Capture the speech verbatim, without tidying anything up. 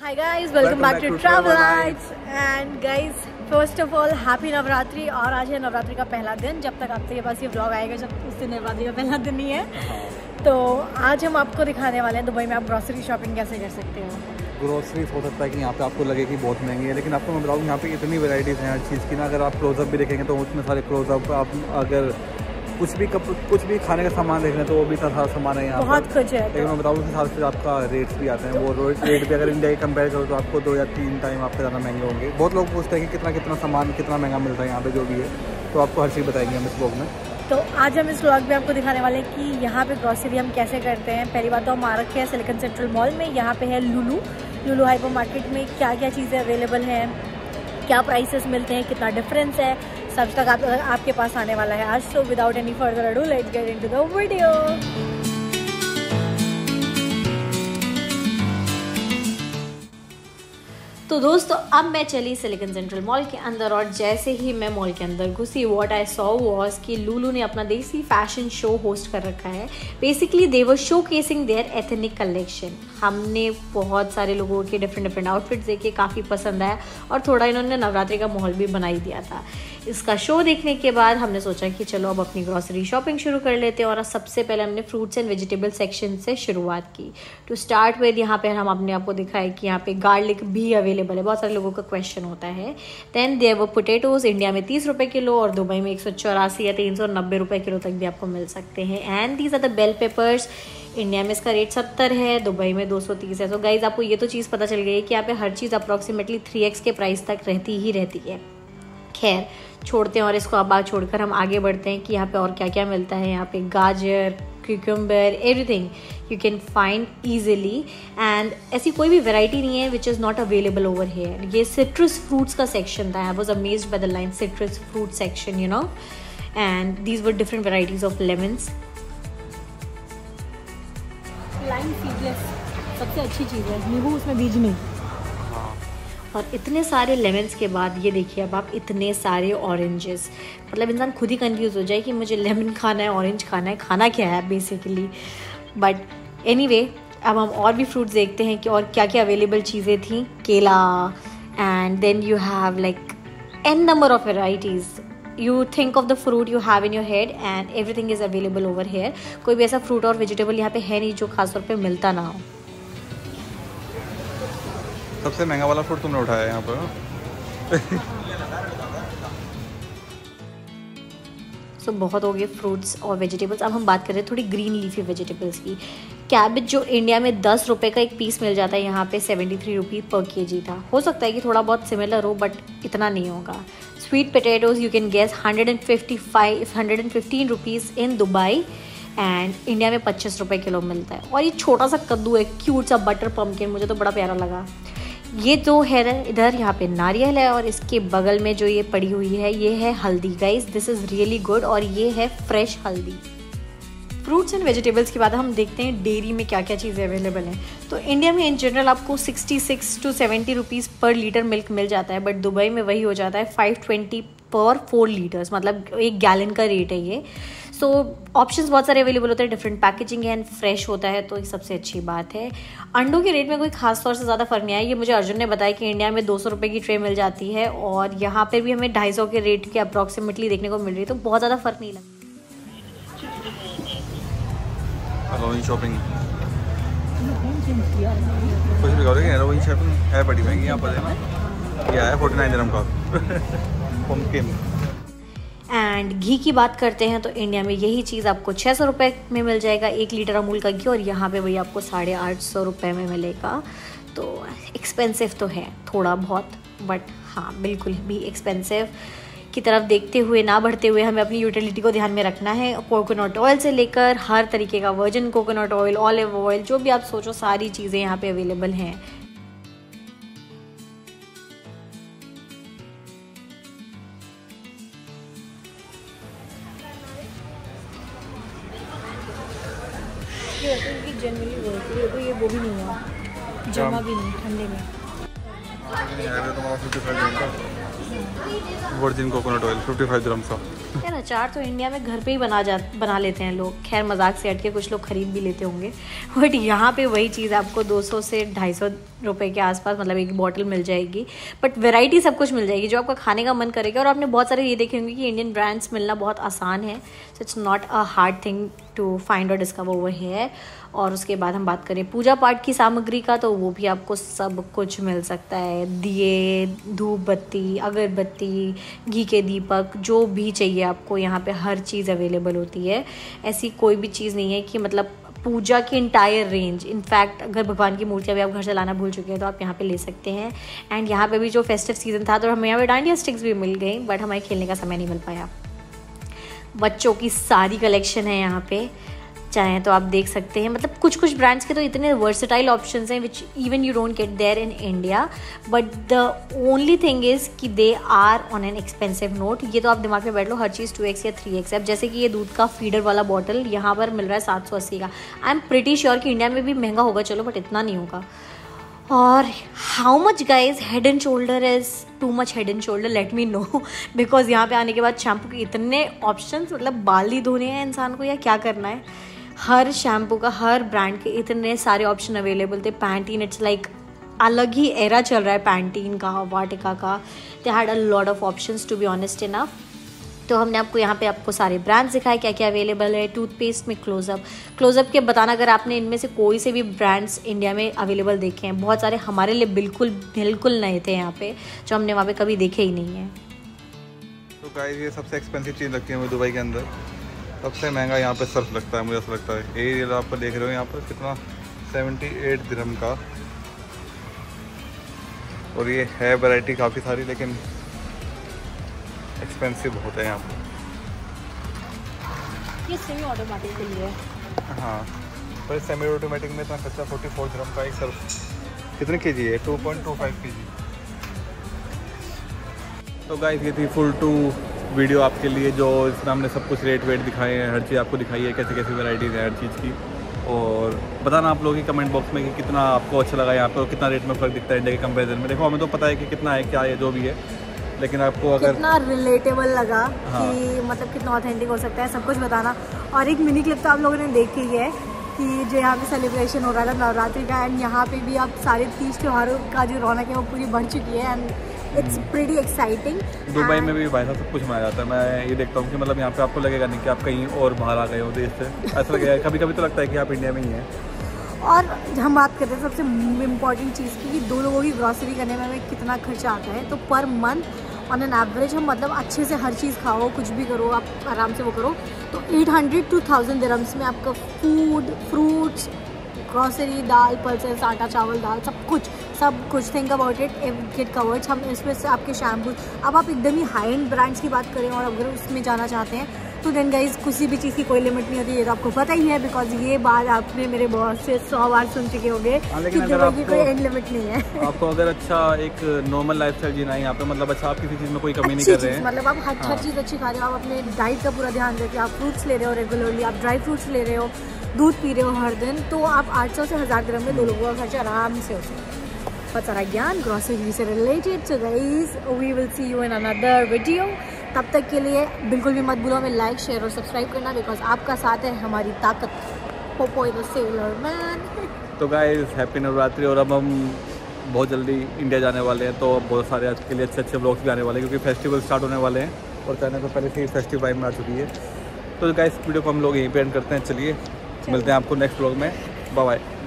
Hi guys, welcome, welcome back, back to, to Travelites and guys, first of all happy Navratri. और आज है नवरात्रि का पहला दिन। जब तक आपके पास ये व्लॉग आएगा जब उस दिन नवरात्रि का पहला दिन नहीं है। तो आज हम आपको दिखाने वाले हैं दुबई में आप ग्रोसरी शॉपिंग कैसे कर सकते हो। ग्रोसरीज हो सकता है कि यहाँ पे आपको लगे कि बहुत महंगी है, लेकिन आपको मैं बताऊँ यहाँ पे इतनी वैरायटीज़ हैं हर चीज़ की ना। अगर आप क्लोजअप भी देखेंगे तो उसमें सारे क्लोजअप, आप अगर कुछ भी कप कुछ भी खाने का सामान देख रहे हैं तो वो भी सारा सामान है यहाँ बहुत कुछ है। लेकिन मैं बताऊँ उस हिसाब से आपका रेट्स भी आते हैं। वो रेट भी अगर इंडिया के कंपेयर करो तो आपको दो या तीन टाइम आपके ज़्यादा महंगे होंगे। बहुत लोग पूछते हैं कि कितना कितना सामान कितना महंगा मिलता है यहाँ पे जो भी है, तो आपको हर चीज़ बताएंगे हम इस ब्लॉग में। तो आज हम इस व्लॉग में आपको दिखाने वाले हैं कि यहाँ पे ग्रोसरी हम कैसे करते हैं। पहली बात तो हम आ रखे हैं सिलिकन सेंट्रल मॉल में। यहाँ पे है लुलू लुलू हाइपर मार्केट में क्या क्या चीज़ें अवेलेबल हैं, क्या प्राइसेस मिलते हैं, कितना डिफरेंस है, सब तक आप, आपके पास आने वाला है आज। So without any further ado let's get into the video. तो दोस्तों अब मैं चली सिलिकन सेंट्रल मॉल के अंदर और जैसे ही मैं मॉल के अंदर घुसी व्हाट आई सॉ वाज कि लुलू ने अपना देसी फैशन शो होस्ट कर रखा है। Basically they were showcasing their ethnic collection. हमने बहुत सारे लोगों के डिफरेंट डिफरेंट आउटफिट्स देखे, काफ़ी पसंद आया और थोड़ा इन्होंने नवरात्रि का माहौल भी बना ही दिया था। इसका शो देखने के बाद हमने सोचा कि चलो अब अपनी ग्रॉसरी शॉपिंग शुरू कर लेते हैं और सबसे पहले हमने फ्रूट्स एंड वेजिटेबल सेक्शन से शुरुआत की। टू स्टार्ट विद यहाँ पे हम अपने आपको दिखाए कि यहाँ पे गार्लिक भी अवेलेबल है। बहुत सारे लोगों का क्वेश्चन होता है। देन देयर वो पोटैटोज इंडिया में तीस रुपये किलो और दुबई में एक सौ चौरासी या तीन सौ नब्बे रुपये किलो तक भी आपको मिल सकते हैं। And these are the bell peppers. India में इसका रेट सत्तर है, दुबई में दो सौ तीस है। सो गाइज आपको ये तो चीज़ पता चल गई है कि यहाँ पे हर चीज़ अप्रॉक्सीमेटली थ्री एक्स के प्राइस तक रहती ही रहती है। खैर छोड़ते हैं और इसको अब बात छोड़कर हम आगे बढ़ते हैं कि यहाँ पे और क्या क्या मिलता है। यहाँ पे गाजर, cucumber, everything you can find easily and ऐसी कोई भी वैरायटी नहीं है which is not available over here. ये सिट्रस फ्रूट्स का सेक्शन था। I was amazed by the line citrus fruit section, you know, and these were different varieties of lemons. Line seedless सबसे अच्छी चीज़ है, नींबू उसमें बीज नहीं। और इतने सारे लेमन्स के बाद ये देखिए अब आप इतने सारे ऑरेंजेस, मतलब इंसान खुद ही कंफ्यूज हो जाए कि मुझे लेमन खाना है, ऑरेंज खाना है, खाना क्या है बेसिकली। बट एनीवे अब हम और भी फ्रूट्स देखते हैं कि और क्या क्या अवेलेबल चीज़ें थी। केला and then you have like an number of varieties. You think of the fruit you have in your head and everything is available over here. कोई भी ऐसा फ्रूट और वेजिटेबल यहाँ पे है नहीं जो खासतौर पे मिलता ना हो। सबसे महंगा वाला फ्रूट तुमने उठाया है यहाँ पर। सो so, बहुत हो गए फ्रूट्स और वेजिटेबल्स। अब हम बात करें थोड़ी ग्रीन लीफी वेजिटेबल्स की। कैबेज जो इंडिया में दस रुपये का एक पीस मिल जाता है, यहाँ पे सेवेंटी थ्री रुपीज़ पर के जी था। हो सकता है कि थोड़ा बहुत सिमिलर हो बट इतना नहीं होगा। Sweet potatoes you can guess hundred and fifty five hundred and fifteen rupees in Dubai and India में पच्चीस रुपये किलो मिलता है। और ये छोटा सा कद्दू है, क्यूट सा बटर पम्पकिन, मुझे तो बड़ा प्यारा लगा। ये जो है इधर यहाँ पे नारियल है और इसके बगल में जो ये पड़ी हुई है ये है हल्दी। Guys this is really good और ये है फ्रेश हल्दी। फ्रूट्स एंड वेजिटेबल्स के बाद हम देखते हैं डेयरी में क्या क्या चीज़ें अवेलेबल हैं। तो इंडिया में इन जनरल आपको sixty six to seventy rupees per litre milk मिल जाता है, बट दुबई में वही हो जाता है five twenty per four litres, मतलब एक गैलन का रेट है ये। सो ऑप्शंस बहुत सारे अवेलेबल होते हैं, डिफरेंट पैकेजिंग है एंड फ्रेश होता है, तो ये सबसे अच्छी बात है। अंडों के रेट में कोई खास तौर से ज़्यादा फर्क नहीं आया। ये मुझे अर्जुन ने बताया कि इंडिया में दो सौ रुपये की ट्रे मिल जाती है और यहाँ पर भी हमें ढाई सौ के रेट के अप्रॉक्सीमेटली देखने को मिल रही है, तो बहुत ज़्यादा फर्क नहीं लगा। शॉपिंग कुछ भी करोगे, हेरोइन शॉपिंग है बड़ी महंगी यहाँ पर है ना। ये है फोर्टी नाइन दिरहम का पम्पकिन। एंड घी की बात करते हैं तो इंडिया में यही चीज़ आपको छः सौ रुपये में मिल जाएगा, एक लीटर अमूल का घी, और यहाँ पे वही आपको साढ़े आठ सौ रुपये में मिलेगा। तो एक्सपेंसिव तो है थोड़ा बहुत, बट हाँ बिल्कुल भी एक्सपेंसिव की तरफ देखते हुए ना बढ़ते हुए हमें अपनी यूटिलिटी को ध्यान में रखना है। कोकोनट ऑयल से लेकर हर तरीके का virgin coconut oil, olive oil, जो भी आप सोचो सारी चीज़ें यहाँ पे अवेलेबल हैं। ये जनरली वो तो ये वो भी नहीं हुआ, जमा भी नहीं ठंडे में। Virgin coconut oil fifty five dirhams का। यार अचार तो इंडिया में घर पे ही बना जा बना लेते हैं लोग, खैर मजाक से हट के कुछ लोग खरीद भी लेते होंगे, बट यहाँ पे वही चीज़ आपको दो सौ से ढाई सौ रुपये के आसपास मतलब एक बॉटल मिल जाएगी। बट वैरायटी सब कुछ मिल जाएगी जो आपका खाने का मन करेगा। और आपने बहुत सारे ये देखे होंगे कि इंडियन ब्रांड्स मिलना बहुत आसान है, so it's not a hard thing to find और डिस्कवर ओवर हियर। और उसके बाद हम बात करें पूजा पाठ की सामग्री का, तो वो भी आपको सब कुछ मिल सकता है। दिए, धूप बत्ती, अगरबत्ती, घी के दीपक, जो भी चाहिए आपको यहाँ पे हर चीज़ अवेलेबल होती है। ऐसी कोई भी चीज़ नहीं है कि मतलब पूजा की इंटायर रेंज। इनफैक्ट अगर भगवान की मूर्तियाँ भी आप घर से लाना भूल चुके हैं तो आप यहाँ पे ले सकते हैं। एंड यहाँ पे भी जो फेस्टिव सीजन था तो हमें यहाँ पे डांडिया स्टिक्स भी मिल गई, बट हमें खेलने का समय नहीं मिल पाया। बच्चों की सारी कलेक्शन है यहाँ पे, चाहें तो आप देख सकते हैं। मतलब कुछ कुछ ब्रांड्स के तो इतने वर्सेटाइल ऑप्शंस हैं which even you don't get there in India, but the only thing is कि they are on an expensive note. ये तो आप दिमाग में बैठ लो, हर चीज़ टू एक्स या थ्री एक्स। अब जैसे कि ये दूध का फीडर वाला बॉटल यहाँ पर मिल रहा है सात सौ अस्सी का। आई एम प्रिटी श्योर कि इंडिया में भी महंगा होगा, चलो बट इतना नहीं होगा। और how much guys, head and shoulder is too much head and shoulder, let me know, because यहाँ पे आने के बाद शैम्पू के इतने ऑप्शंस, मतलब बाल ही धोने हैं इंसान को या क्या करना है। हर शैम्पू का, हर ब्रांड के इतने सारे ऑप्शन अवेलेबल थे। पैंटीन, इट्स लाइक अलग ही एरा चल रहा है पैंटीन का, वाटिका का। They had a lot of options to be honest enough. तो हमने आपको यहाँ पे आपको सारे ब्रांड्स दिखाए क्या क्या अवेलेबल है। टूथपेस्ट में क्लोजअप, क्लोजअप के बताना अगर आपने इनमें से कोई से भी ब्रांड्स इंडिया में अवेलेबल देखे हैं, बहुत सारे हमारे लिए बिल्कुल बिल्कुल नए थे यहाँ पे, जो हमने वहाँ पे कभी देखे ही नहीं है। तो गाइस ये सबसे एक्सपेंसिव चीज़ लगती है मुझे दुबई के अंदर। सबसे महंगा यहाँ पे सर्फ लगता है, मुझे ऐसा लगता है। ये रियल आप देख रहे हो यहाँ पर कितना, सेवेंटी एट दिरहम का। और ये है वैरायटी काफ़ी सारी, लेकिन एक्सपेंसिव बहुत है यहाँ पर। ये सेमी ऑटोमेटिक के लिए, हाँ, पर सेमी ऑटोमेटिक में इतना खर्चा फोर्टी फोर दिरहम का एक सर्फ। कितने के जी है? टू पॉइंट टू फाइव के जी। तो गाइस ये थी फुल टू वीडियो आपके लिए, जो इसमें हमने सब कुछ रेट वेट दिखाए हैं, हर चीज़ आपको दिखाई है, कैसी कैसी वैराइटीज़ है हर चीज़ की। और बताना आप लोगों की कमेंट बॉक्स में कि कितना आपको अच्छा लगा यहाँ पर, कितना रेट में फ़र्क दिखता है इंडिया के कंपेरिजन में। देखो हमें तो पता है कि कितना है, क्या है, जो भी है, लेकिन आपको अगर कितना रिलेटेबल लगा, हाँ, कि मतलब कितना ऑथेंटिक हो सकता है, सब कुछ बताना। और एक मिनी क्लिप तो आप लोगों ने देखी ही है कि जो यहाँ पे सेलिब्रेशन हो रहा था नवरात्रि का, एंड यहाँ पे भी आप सारे तीज त्योहारों का जो रौनक है वो पूरी बढ़ चुकी है, and it's pretty exciting. Dubai में भी भाई साहब सब कुछ मनाया जाता है। मैं ये देखता हूँ कि मतलब यहाँ पे आपको लगेगा नहीं कि आप कहीं और बाहर आ गए हो देश से, ऐसा लगेगा। कभी कभी तो लगता है कि आप इंडिया में ही हैं। और हम बात करते हैं सबसे इम्पॉर्टेंट चीज़ की कि दो लोगों की ग्रॉसरी करने में हमें कितना खर्चा आता है। तो per month on an average हम मतलब अच्छे से हर चीज़ खाओ, कुछ भी करो, आप आराम से वो करो, तो eight hundred to thousand dirhams में आपका फूड, फ्रूट्स, ग्रॉसरी, दाल, पल्सेस, आटा, चावल, दाल, सब कुछ सब कुछ think about it, get covered. हम इसमें से आपके शैम्पू, अब आप एकदम ही हाई एंड ब्रांड्स की बात करें और अगर उसमें जाना चाहते हैं तो देन गाइज किसी भी चीज़ की कोई लिमिट नहीं होती, ये तो आपको पता ही है, बिकॉज ये बात आपने मेरे बॉस से सौ बार सुन चुके होंगे कि दुबई की कोई एंड लिमिट नहीं है। आपको अगर अच्छा एक नॉर्मल लाइफस्टाइल जीना है यहाँ पे, मतलब अच्छा आप किसी चीज़ में कोई कमी नहीं कर रहे हैं, मतलब आप हर हर चीज़ अच्छी खा रहे हो, आप अपने डाइट का पूरा ध्यान रखिए, आप फ्रूट्स ले रहे हो रेगुलरली, आप ड्राई फ्रूट्स ले रहे हो, दूध पी रहे हो हर दिन, तो आप आठ सौ से हज़ार दिरहम में दो लोगों का खर्चा आराम से हो सकता है। बहुत सारा ज्ञान ग्रॉसरी से related. So guys we will see you in another video. तब तक के लिए बिल्कुल भी मत भूलो हमें लाइक, शेयर और सब्सक्राइब करना, बिकॉज आपका साथ है हमारी ताकत। पोपो इज द सेलर मैन। तो गाइस हैप्पी नवरात्रि। और अब हम बहुत जल्दी इंडिया जाने वाले हैं, तो बहुत सारे आज के लिए अच्छे अच्छे ब्लॉग्स भी आने वाले हैं, क्योंकि फेस्टिवल स्टार्ट होने वाले हैं और चैनल पर पहले से ही फेस्टिव वाइब में आ चुकी है। तो गाइस वीडियो को हम लोग यहीं पे एंड करते हैं। चलिए मिलते हैं आपको नेक्स्ट ब्लॉग में। Bye bye.